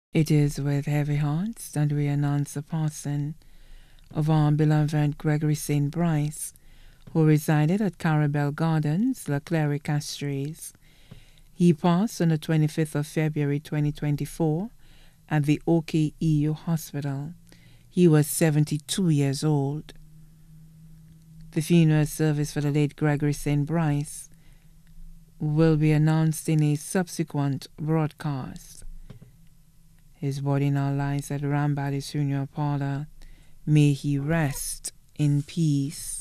It is with heavy hearts that we announce the passing of our beloved Gregory St. Brice, who resided at Carabel Gardens, La Clere Castries. He passed on the 25th of February 2024 at the OK EU Hospital. He was 72 years old. The funeral service for the late Gregory St. Brice will be announced in a subsequent broadcast. His body now lies at Rambally's funeral parlor. May he rest in peace.